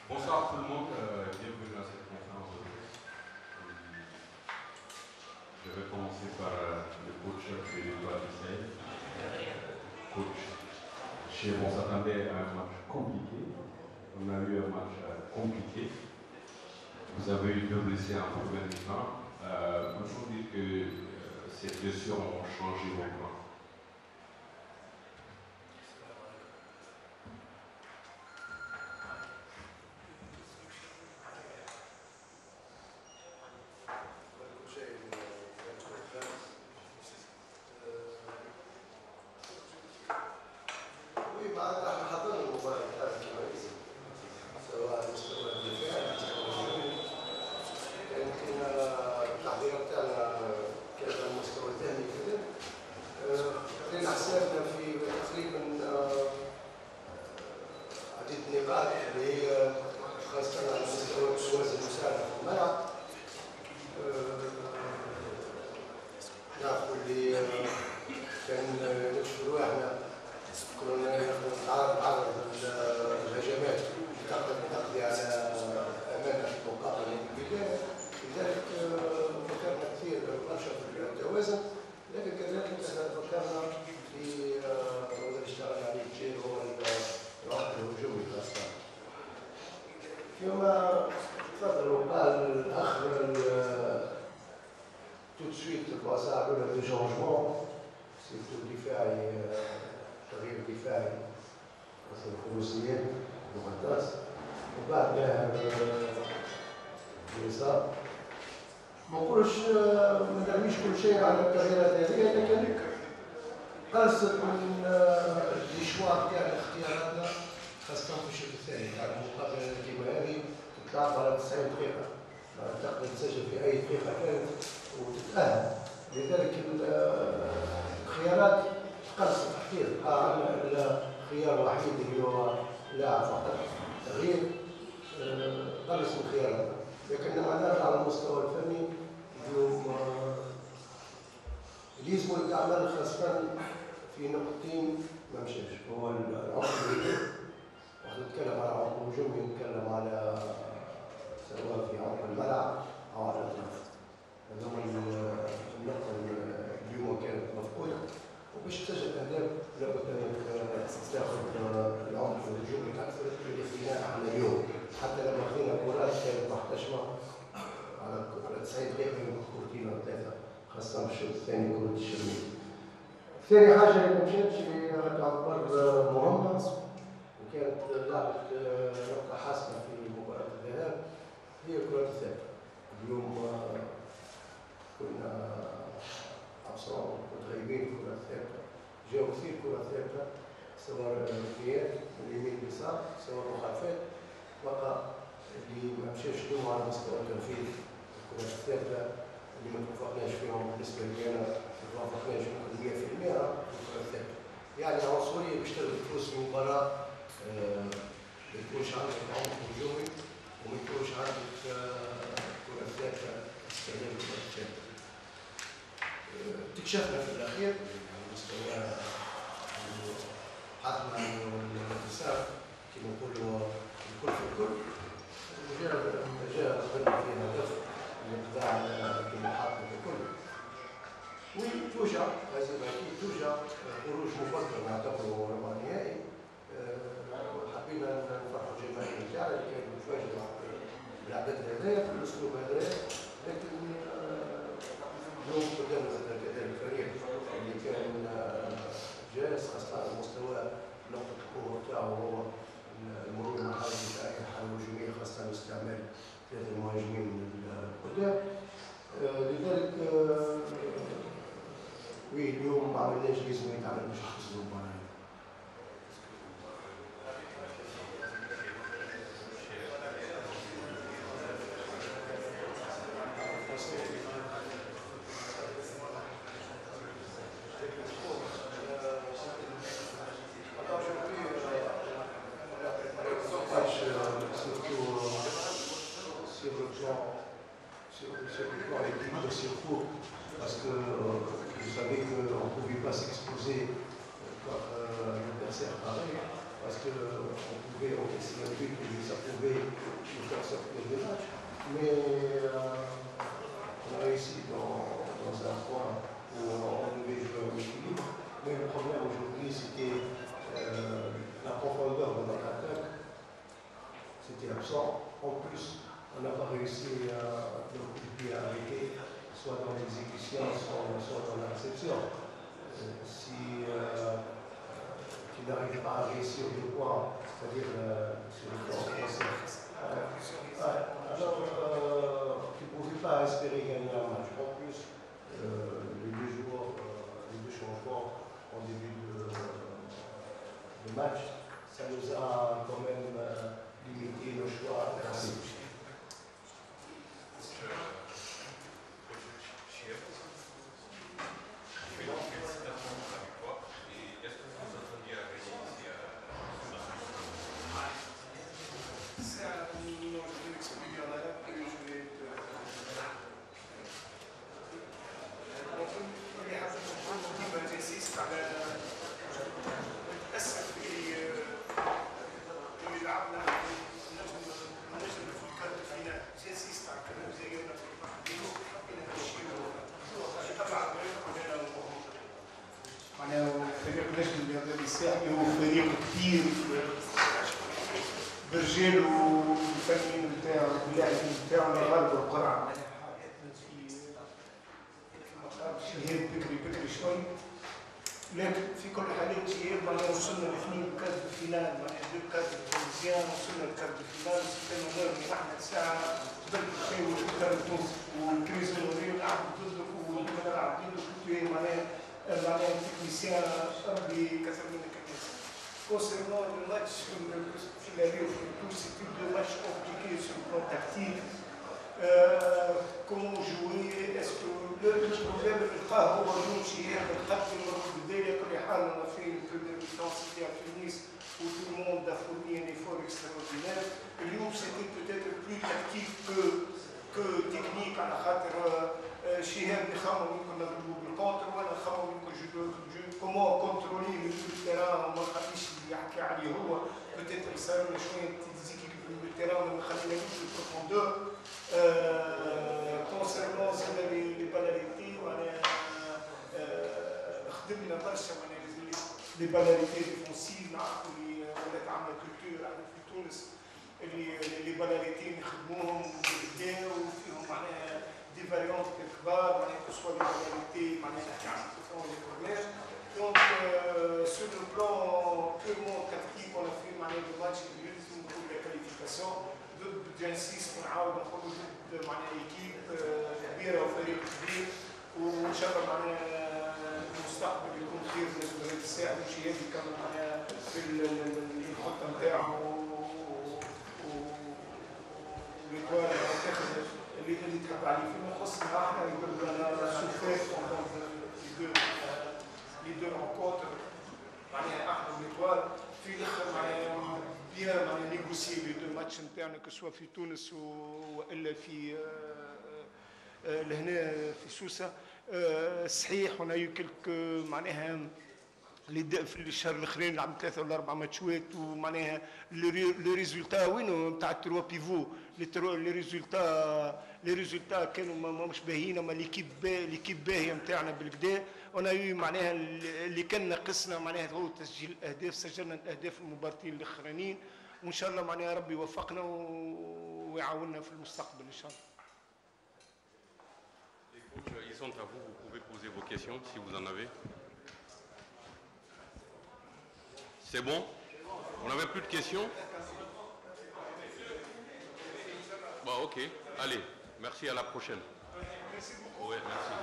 Bonsoir tout le monde, bienvenue à cette conférence de presse. Je vais commencer par le coach de l'Étoile du Sahel. Coach, on s'attendait à un match compliqué. On a eu un match compliqué. Vous avez eu 2 blessés en première mi-temps. Il faut dire que ces blessures ont changé vos plans. ثاني حاجة اللي مشات تعتبر مهمة وكانت لعبت نقطة حاسمة في مباراة الذهاب هي كرة الثابتة. اليوم كنا أبصار متغيبين في الكرة الثابتة، جاو كثير كرة ثابتة سواء ركنيات من اليمين اليسار سواء مخالفات، بقى اللي ما مشاش اليوم على مستوى التنفيذ الكرة الثابتة اللي ما توفقناش فيهم بالنسبة لي أنا ما توفقناش ممكن 100% في الكرة الثابتة. يعني عنصرية باش تقدر تفوز في مباراة ما يكونش عندك عمق هجومي وما يكونش عندك كرة ثابتة استخدام الكرة الثابتة. اكتشفنا في الأخير على مستوى حتما والانتصار كما نقولوا الكل في الكل، وجاء ضمن فيه هدف الإقضاء على طموحاتنا الكل. وتوجع لازم أكيد توجع خروج مفضل نعتبره ربع نهائي. حبينا نفرحوا الجماهير نتاعنا اللي كانوا متواجدة بالعدد هذايا بالأسلوب هذايا، لكن اليوم قدامنا كذلك فريق اللي كان جالس خاصة على مستوى نقطة القوة نتاعو هو المرور المحلي في أي حالة هجومية خاصة باستعمال 3 المهاجمين القدام. لذلك اليوم ما عملناش لازم يتعمل باش نحصلوا المباراة. Parce que vous savez qu'on ne pouvait pas s'exposer comme l'adversaire pareil, parce qu'on pouvait encaisser un but et ça pouvait sortir des matchs, mais on a réussi dans un point où on devait jouer en équilibre. Mais le problème aujourd'hui, c'était la profondeur de notre attaque. C'était absent. En plus, on n'a pas réussi à arrêter, soit dans l'exécution, soit dans la réception. Si tu n'arrives pas à réussir le point, c'est-à-dire sur le plan français, alors tu ne pouvais pas espérer gagner un match. En plus, les deux changements en début de match, ça nous a quand même limité nos choix offensifs. هو فريق كثير برجال والفنانين بتاعه واللاعبين بتاعه غلبوا القرعه شهيد بكري شوي، لكن في كل الحالات شهيد معناها وصلنا لاثنين كاس الفينال، معناها دو كاس الفينال وصلنا لكاس الفينال وصلنا نرمي احنا ساعه قبل الخير والمنتخب التونسي والكريز المدرب لعب ضدك ولما نلعب ضدك معناها التكنيسيان ربي كسب منك الناس. Concernant le match finalé au Foutou, c'était deux matchs compliqués sur le plan tactique. Comment jouer? Est-ce que le problème هو موجود شيء الخط في البداية كل حال on a fait une première mi-temps c'était à Tunis où tout le monde a fourni un effort extraordinaire. اليوم c'était peut-être plus tactique que technique على خاطر شهاب يخمم يمكن نضربوا بالكونتر وانا نخمم يمكن comment contrôler le terrain وما نخليش اللي يحكي عليه هو peut-être صار لنا شوية déséquilibre du terrain وما خليناش البروفوندور. concernant les banalités معناها خدمنا برشا معناها les banalités défensives نعرفوا اللي ولات عاملة كولتور احنا في تونس اللي les banalités نخدموهم بالبدا وفيهم معناها دي فاريانت كبار معناها كسوا les banalités معناها نحكي عن التفاهم les premières. Donc, sur le plan purement tactique, on a fait le match de la qualification. J'insiste, on a fait équipe كبيرة وفريق كبير وإن شاء الله معناها المستقبل يكون خير بالنسبة للساعد وشيء يكمل معناها في الخطة نتاعو والإدوار اللي تحب عليه فيما يخصنا احنا يقول لنا سوفيت les deux rencontres, في الاخر bien négocier les deux matchs internes que ce soit في تونس والا في لهنا في سوسه. صحيح on a eu quelques معناها في الشهر الاخرين لعب 3 ولا 4 ماتشات ومعناها لي ريزولتا وينو نتاع التروا بيفو لي ريزولتا كانوا ماهمش باهيين اما ليكيب باهيه نتاعنا بالكدا. وانا معناها اللي كان ناقصنا معناها هو تسجيل الاهداف، سجلنا الاهداف المباراتين الاخرانيين وان شاء الله معناها ربي يوفقنا ويعاوننا في المستقبل ان شاء الله. Les coachs, ils sont à vous, vous pouvez poser vos questions si vous en avez. C'est bon? On n'avait plus de questions? Bon, ok. Allez, merci, à la prochaine. Merci beaucoup. Ouais, merci.